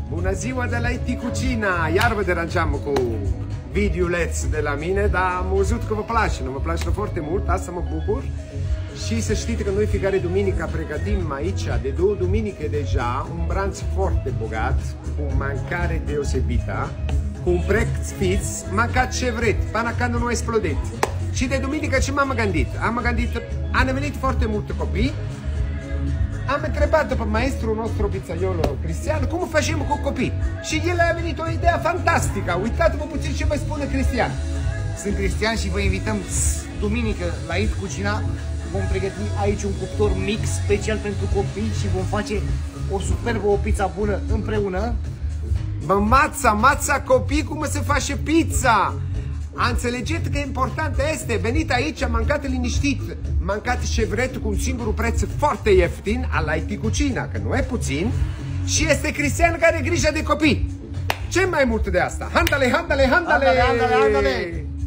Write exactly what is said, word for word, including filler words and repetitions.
Bună ziua de la I T Cucina! Iar vă deranjam cu videoleți de la mine, dar am văzut că vă place, nu mă place foarte mult, asta mă bucur. Și să știți că noi fiecare duminică pregătim aici, de două duminică deja, un branț foarte bogat, cu mâncare deosebită, cu un preț fix, mâncați ce vreți, până când nu explodat. Și de duminică ce m-am gândit? Am gândit, am venit foarte multe copii. Am întrebat după maestrul nostru pizzaiolo Cristian cum facem cu copii. Și el a venit o idee fantastică. Uitați-vă puțin ce vă spune Cristian. Sunt Cristian și vă invităm duminică la I T Cucina. Vom pregăti aici un cuptor mix special pentru copii și vom face o superbă, o pizza bună împreună. Bă, mața, mața copii, cum se face pizza? A înțelegeți că important este, venit aici, am mâncat liniștit, mâncat ce vreți cu un singur preț foarte ieftin, al I T Cucina, că nu e puțin, și este Cristian care are grijă de copii. Ce mai mult de asta? Handale, handale, handale! Handale, handale, handale!